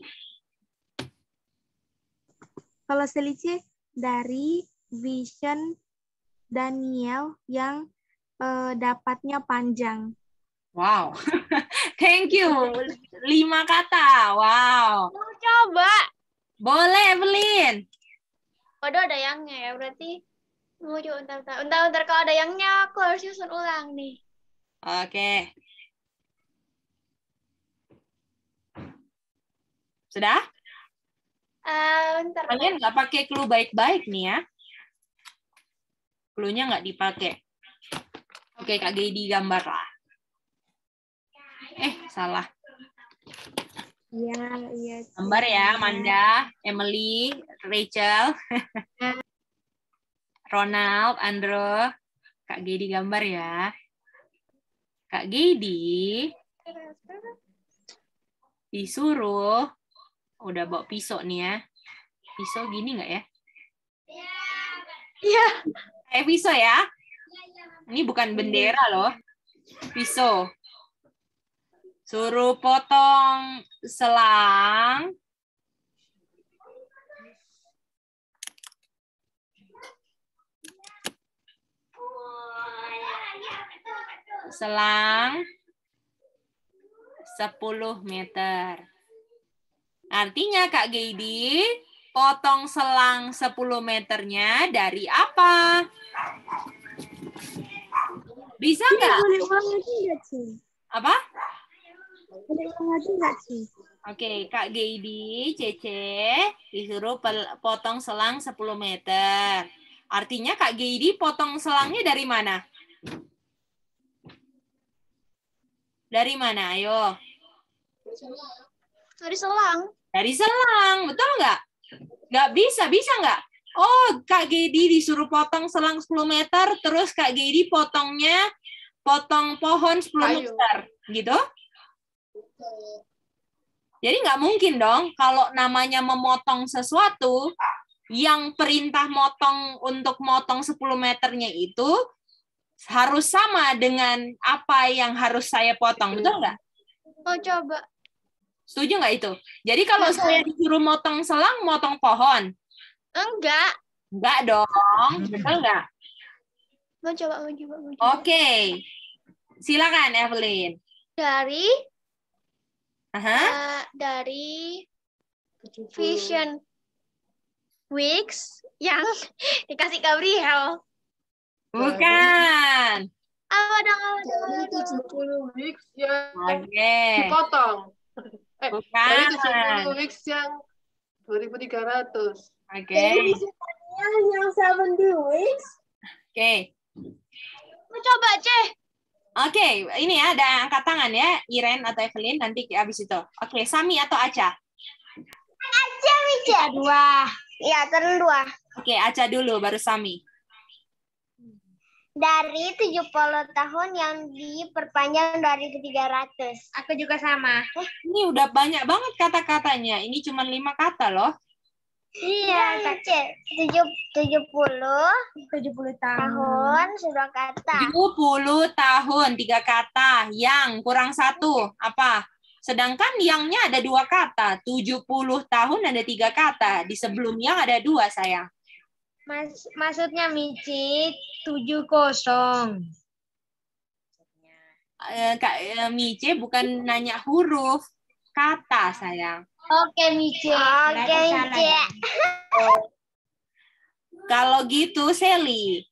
Kalau Sally C, dari vision Daniel yang uh, dapatnya panjang. Wow. Thank you. Lima kata. Wow. Mau coba. Boleh, Evelyn. Waduh, ada yangnya ya. Berarti mau coba bentar, bentar. Bentar, bentar. Kalau ada yangnya, aku harus nyusun ulang nih. Oke. Sudah? Uh, bentar. Kalian nggak pakai clue baik-baik nih ya. Clue-nya nggak dipakai. Oke, Kak Gedi gambar lah. Eh, salah. Iya, iya. Gambar ya, Amanda, Emily, Rachel, Ronald, Andrew. Kak Gedi gambar ya. Kak Gedi disuruh, udah bawa pisau nih ya. Pisau gini nggak ya? Iya. Kayak pisau ya. Ini bukan bendera loh. Pisau. Suruh potong selang. Selang sepuluh meter. Artinya Kak Gedi, potong selang sepuluh meternya dari apa? Bisa nggak? Boleh ulang lagi nggak, Ci? Apa? Boleh ulang lagi nggak, Ci? Oke, Kak Gedi, Cece, disuruh potong selang sepuluh meter. Artinya Kak Gedi potong selangnya dari mana? Dari mana? Ayo. Dari selang. Dari selang, betul nggak? Nggak bisa, bisa nggak? Oh, Kak Gedi disuruh potong selang sepuluh meter, terus Kak Gedi potongnya, potong pohon sepuluh meter, gitu? Jadi nggak mungkin dong, kalau namanya memotong sesuatu, yang perintah motong untuk motong sepuluh meternya itu, harus sama dengan apa yang harus saya potong, betul nggak? Oh, coba. Setuju nggak itu? Jadi kalau saya disuruh motong selang, motong pohon? Enggak. Enggak dong, betul nggak? Mau coba, mau coba, mau coba. Oke, silakan Evelyn. Dari, Aha. uh, dari Vision Weeks yang dikasih Gabriel. Bukan. Apa dong, apa dong? Dari tujuh puluh weeks yang Oke. dipotong. Eh, Bukan. dari tujuh puluh weeks yang dua ribu tiga ratus. Oke. Yang tujuh puluh weeks. Oke. Mau coba, Ceh. Oke, ini ya ada angkat tangan ya, Iren atau Evelyn nanti habis itu. Oke, Sami atau Aca? Aja, Mica. Dua. Iya, turun dua. Oke, Aca dulu baru Sami. Dari tujuh puluh tahun yang diperpanjang dua ribu tiga ratus. Aku juga sama. Oh, ini udah banyak banget kata-katanya. Ini cuma lima kata loh. Iya, tujuh tujuh puluh tujuh puluh tahun. tahun sudah kata. tujuh puluh tahun, tiga kata. Yang kurang satu, apa? Sedangkan yangnya ada dua kata. tujuh puluh tahun ada tiga kata. Di sebelum yang ada dua, sayang. Mas, maksudnya Mici tujuh kosong. Eh, Kak eh, Mice bukan nanya huruf, kata, sayang. Oke, Mici. Oke, Mici. Kalau gitu, Sally.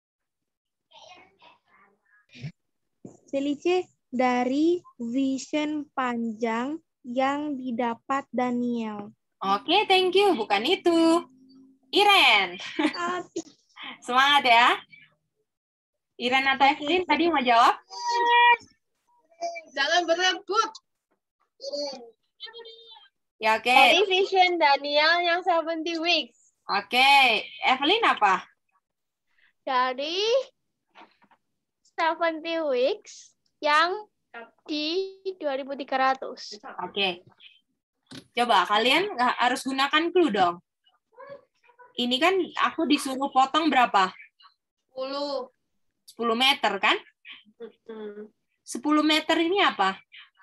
Selice dari vision panjang yang didapat Daniel. Oke, thank you. Bukan itu. Iren. Semangat ya. Iren atau Evelyn tadi mau jawab? Jangan berebut. Ya, oke. Dari Vision Daniel yang seventy weeks. Oke. Evelyn apa? Dari seventy weeks yang di dua ribu tiga ratus. Oke. Coba kalian harus gunakan clue dong. Ini kan aku disuruh potong berapa? sepuluh. sepuluh meter kan? sepuluh meter ini apa?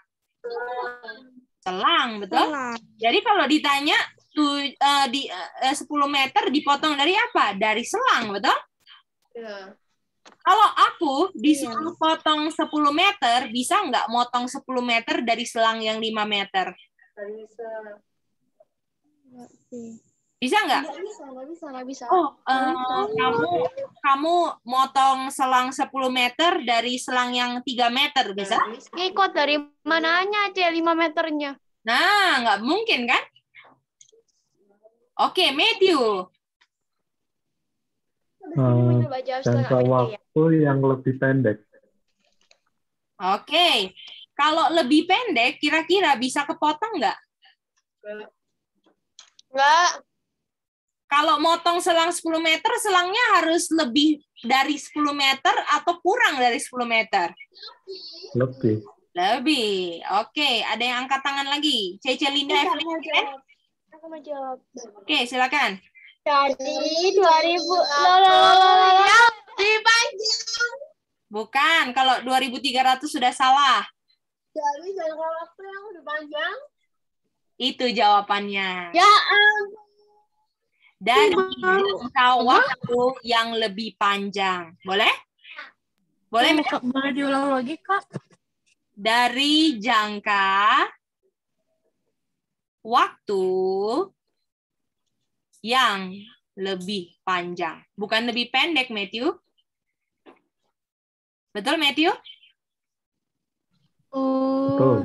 Selang, betul? Selang. Jadi kalau ditanya tuh, uh, di uh, sepuluh meter dipotong dari apa? Dari selang, betul? Ya. Kalau aku disuruh potong sepuluh meter, bisa nggak motong sepuluh meter dari selang yang lima meter? Bisa. Bisa nggak? Nggak bisa, nggak bisa, nggak bisa. Oh, uh, kamu kamu motong selang sepuluh meter dari selang yang tiga meter, bisa? Ngikut dari mananya aja lima meternya. Nah, nggak mungkin kan? Oke, Matthew. Uh, jangka waktu yang lebih pendek. Oke, kalau lebih pendek, kira-kira bisa kepotong nggak? Nggak. Kalau motong selang sepuluh meter, selangnya harus lebih dari sepuluh meter atau kurang dari sepuluh meter? Lebih. Lebih. Oke, ada yang angkat tangan lagi. Cece Linda Evelyn. Aku mau jawab. Oke, silakan. Jadi dua ribu lololololol lebih panjang. Bukan, kalau dua ribu tiga ratus sudah salah. Jadi jangka waktu yang lebih panjang. Itu jawabannya. Ya ampun. Dari jangka waktu yang lebih panjang. Boleh? Boleh, Kak, boleh diulang lagi, Kak? Dari jangka waktu yang lebih panjang. Bukan lebih pendek, Matthew. Betul, Matthew? Betul.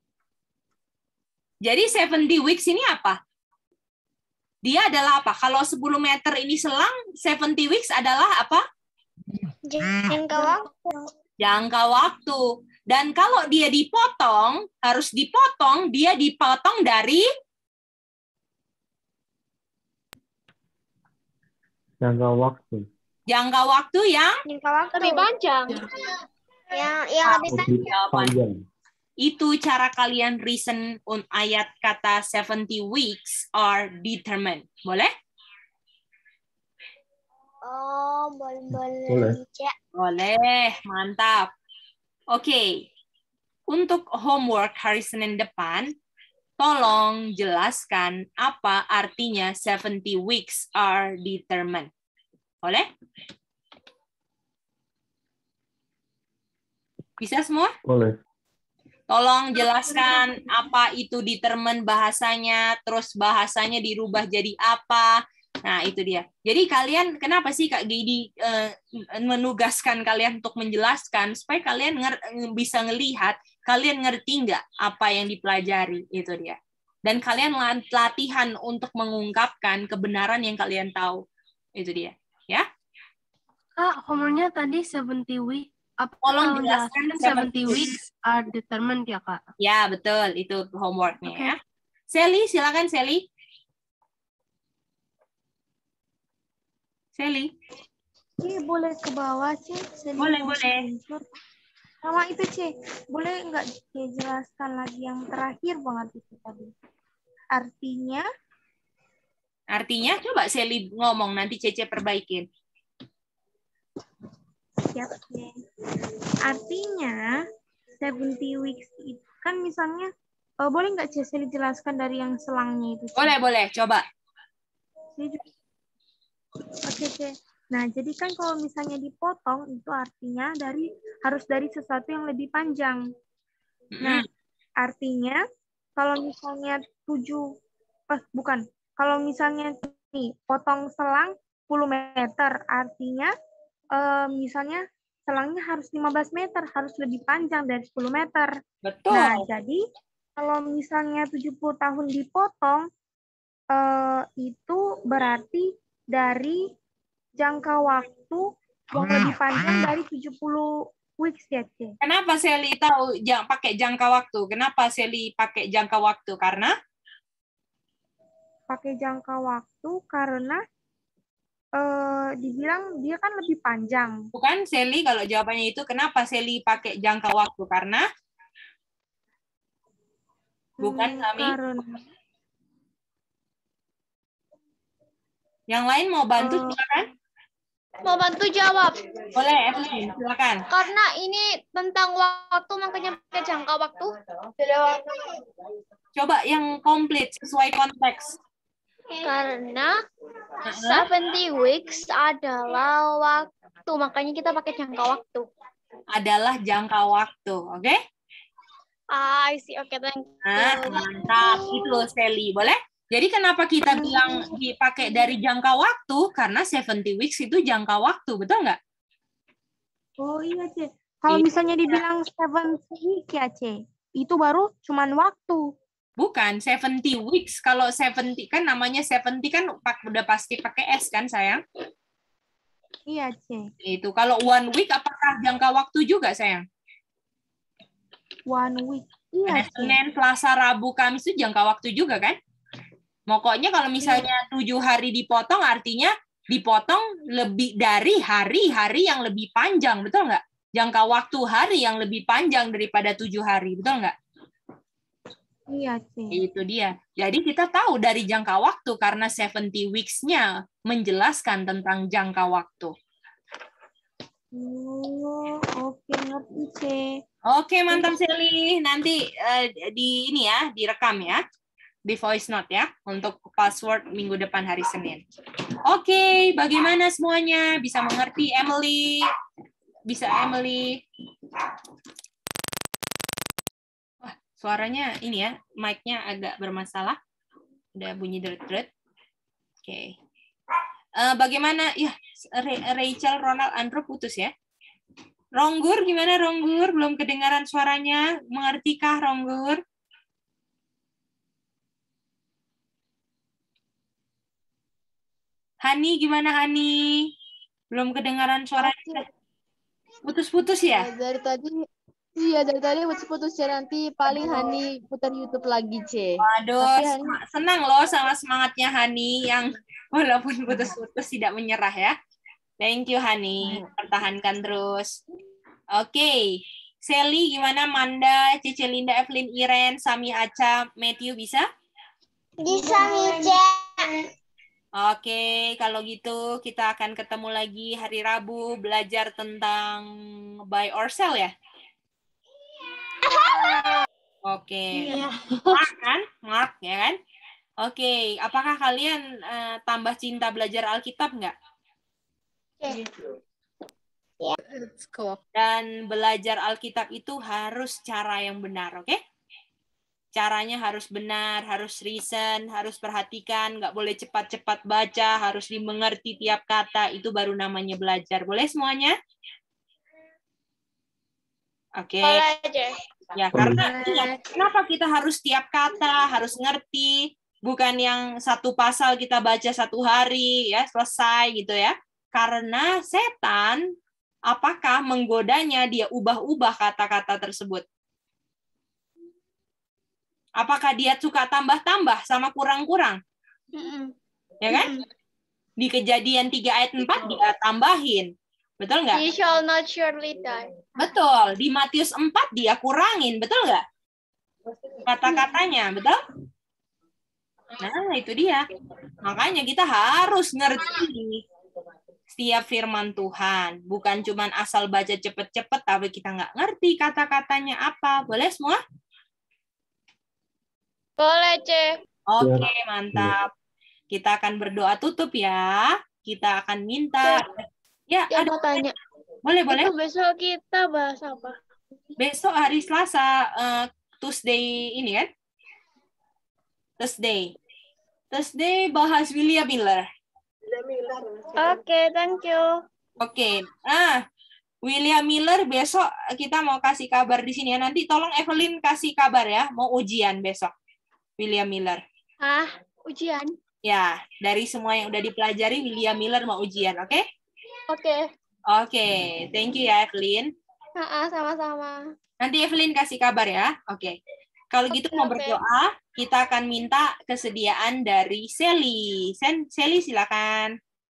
Jadi tujuh puluh weeks ini apa? Dia adalah apa? Kalau sepuluh meter ini selang, tujuh puluh weeks adalah apa? Jangka waktu. Jangka waktu. Dan kalau dia dipotong, harus dipotong, dia dipotong dari Jangka waktu. jangka waktu yang Jangka waktu lebih panjang. Yang yang lebih Lebih panjang. itu cara kalian reason on ayat kata seventy weeks are determined. Boleh? Oh, boleh boleh. Boleh. Cek. Boleh, mantap. Oke, untuk homework hari Senin depan, tolong jelaskan apa artinya seventy weeks are determined. Boleh? Bisa semua? Boleh. Tolong jelaskan apa itu determine bahasanya, terus bahasanya dirubah jadi apa. Nah, itu dia. Jadi kalian, kenapa sih Kak Gedi uh, menugaskan kalian untuk menjelaskan, supaya kalian nger- bisa ngelihat, kalian ngerti nggak apa yang dipelajari, itu dia. Dan kalian latihan untuk mengungkapkan kebenaran yang kalian tahu. Itu dia. Ya? Kak, homeworknya tadi seventy weeks. Apa Tolong jelaskan seventy weeks are determined ya, Kak? Ya, betul. Itu homeworknya. Okay. Ya. Sally, silakan Sally. Sally. Ci, boleh ke bawah, Ci? Sally Boleh, mau boleh. screenshot. Sama itu, Ci. Boleh nggak Ci jelaskan lagi yang terakhir banget itu tadi? Artinya? Artinya, coba Sally ngomong, nanti Cece perbaikin. Siap, Ci. Artinya, seventy weeks itu kan misalnya, oh, boleh nggak Ci Sally jelaskan dari yang selangnya itu? Ci? Boleh, boleh. Coba. Oke, Ci. Nah, jadi kan kalau misalnya dipotong, itu artinya dari harus dari sesuatu yang lebih panjang. Nah, artinya kalau misalnya tujuh, eh, bukan, kalau misalnya nih, potong selang sepuluh meter, artinya eh, misalnya selangnya harus lima belas meter, harus lebih panjang dari sepuluh meter. Betul. Nah, jadi kalau misalnya tujuh puluh tahun dipotong, eh, itu berarti dari jangka waktu yang lebih panjang dari tujuh puluh weeks ya, C. Kenapa Sally tahu jang, pakai jangka waktu? Kenapa Sally pakai jangka waktu? Karena? Pakai jangka waktu karena eh, dibilang dia kan lebih panjang. Bukan Sally, kalau jawabannya itu kenapa Sally pakai jangka waktu? Karena? Bukan, Sami? Hmm, karena yang lain mau bantu, uh, silakan. Mau bantu jawab. Boleh, Evelyn, silakan. Karena ini tentang waktu, makanya pakai jangka waktu. Coba yang komplit, sesuai konteks. Karena seventy weeks adalah waktu, makanya kita pakai jangka waktu. Adalah jangka waktu, oke? Okay? Ah, I see. Oke, okay, thank you. Nah, mantap. Itu Sally, boleh? Jadi kenapa kita bilang dipakai dari jangka waktu? Karena seventy weeks itu jangka waktu, betul nggak? Oh iya, Ce. Kalau misalnya dibilang seventy week ya, Ce, itu baru cuman waktu. Bukan, seventy weeks. Kalau seventy kan namanya seventy kan udah pasti pakai S kan, sayang? Iya, Ce. Itu. Kalau one week apakah jangka waktu juga, sayang? One week. Iya, Ce. Senin, Selasa, Rabu, Kamis itu jangka waktu juga kan? Pokoknya kalau misalnya tujuh hari dipotong, artinya dipotong lebih dari hari-hari yang lebih panjang, betul nggak? Jangka waktu hari yang lebih panjang daripada tujuh hari, betul nggak? Iya, Ce. Itu dia. Jadi kita tahu dari jangka waktu karena seventy weeks-nya menjelaskan tentang jangka waktu. Oh, oke, ngerti, Ce. Oke, mantap, Sally. Nanti uh, di ini ya, direkam ya. Di voice note ya, untuk password minggu depan hari Senin. Oke, bagaimana semuanya? Bisa mengerti, Emily? Bisa, Emily? Wah, suaranya ini ya, mic-nya agak bermasalah. Udah bunyi deret-deret. Oke. Uh, bagaimana? Ya, Rachel, Ronald, Andrew putus ya. Ronggur, gimana Ronggur? Belum kedengaran suaranya. Mengertikah Ronggur? Hani, gimana Hani? Belum kedengaran suaranya. Putus-putus ya? Ya, dari tadi, iya dari tadi putus-putus ya, nanti paling Hani putar YouTube lagi, Ce. Waduh, Tapi Hani... senang loh sama semangatnya Hani yang walaupun putus-putus tidak menyerah ya. Thank you Hani, pertahankan terus. Oke, okay. Sally gimana? Manda, Cece Linda, Evelyn, Iren, Sami, Aca, Matthew bisa? Bisa, Mice. Oke, kalau gitu kita akan ketemu lagi hari Rabu belajar tentang buy or sell ya? Oke. Iya. Mark kan? Mark ya kan? Oke, apakah kalian uh, tambah cinta belajar Alkitab nggak? Ya. Let's go. Dan belajar Alkitab itu harus cara yang benar, oke? Caranya harus benar, harus reason, harus perhatikan, nggak boleh cepat-cepat baca, harus dimengerti tiap kata, itu baru namanya belajar. Boleh semuanya? Oke. Boleh aja. Ya, karena ingat, kenapa kita harus tiap kata, harus ngerti, bukan yang satu pasal kita baca satu hari, ya selesai gitu ya. Karena setan, apakah menggodanya dia ubah-ubah kata-kata tersebut? Apakah dia suka tambah-tambah sama kurang-kurang? Mm-mm. Ya kan? Di Kejadian tiga ayat empat dia tambahin. Betul nggak? He shall not surely die. Betul. Di Matius empat dia kurangin. Betul nggak? Kata-katanya. Betul? Nah, itu dia. Makanya kita harus ngerti setiap firman Tuhan. Bukan cuma asal baca cepet-cepet, tapi kita nggak ngerti kata-katanya apa. Boleh semua? Boleh, Ce. Oke, mantap. Kita akan berdoa tutup ya. Kita akan minta. Ya, Ya, ada mau tanya. Boleh, boleh. Itu besok kita bahas apa? Besok hari Selasa, uh, Tuesday ini kan? Thursday. Thursday bahas William Miller. Oke, okay, thank you. Oke. Okay. Ah, William Miller besok kita mau kasih kabar di sini ya. Nanti tolong Evelyn kasih kabar ya. Mau ujian besok. William Miller. Ah, ujian? Ya, dari semua yang udah dipelajari, William Miller mau ujian, oke? Okay? Oke. Okay. Oke, okay. Thank you ya Evelyn. Ah, sama-sama. Nanti Evelyn kasih kabar ya. Oke. Okay. Kalau gitu okay, mau berdoa, okay. Kita akan minta kesediaan dari Sally. Sally silakan.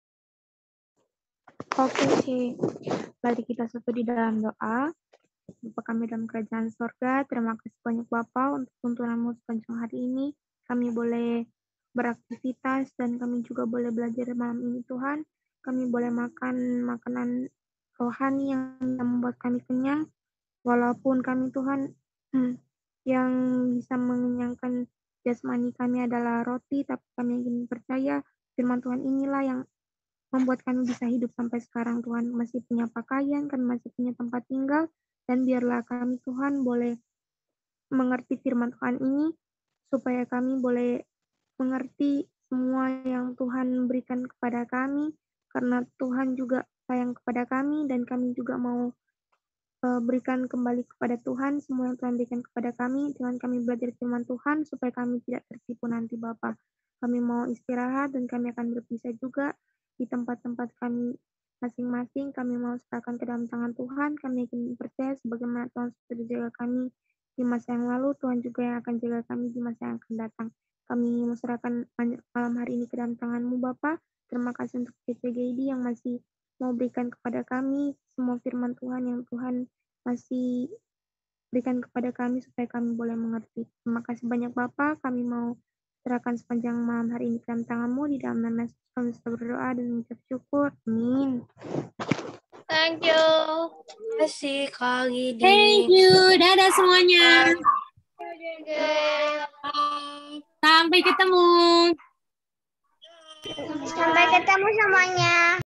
Oke sih. Mari kita satu di dalam doa. Bapa kami dalam kerajaan sorga, terima kasih banyak Bapa untuk tuntunanmu sepanjang hari ini. Kami boleh beraktivitas dan kami juga boleh belajar malam ini Tuhan. Kami boleh makan makanan rohani yang membuat kami kenyang. Walaupun kami Tuhan yang bisa mengenyangkan jasmani kami adalah roti, tapi kami ingin percaya firman Tuhan inilah yang membuat kami bisa hidup sampai sekarang Tuhan. Masih punya pakaian, kami masih punya tempat tinggal. Dan biarlah kami Tuhan boleh mengerti firman Tuhan ini, supaya kami boleh mengerti semua yang Tuhan berikan kepada kami, karena Tuhan juga sayang kepada kami, dan kami juga mau uh, berikan kembali kepada Tuhan semua yang Tuhan berikan kepada kami, dengan kami belajar firman Tuhan, supaya kami tidak tertipu nanti Bapa. Kami mau istirahat, dan kami akan berpisah juga di tempat-tempat kami masing-masing. Kami mau serahkan ke dalam tangan Tuhan. Kami ingin percaya sebagaimana Tuhan sudah jaga kami di masa yang lalu, Tuhan juga yang akan jaga kami di masa yang akan datang. Kami serahkan malam hari ini ke dalam tangan-Mu Bapa. Terima kasih untuk P C G I D yang masih mau berikan kepada kami semua firman Tuhan yang Tuhan masih berikan kepada kami supaya kami boleh mengerti. Terima kasih banyak Bapa. Kami mau serahkan sepanjang malam hari ini ke dalam tangan-Mu. Di dalam nama Yesus kami sudah berdoa dan mengucap syukur. Amin. Thank you. Terima kasih Kak Gidi. Thank you. Dadah semuanya. Sampai ketemu. Sampai ketemu semuanya.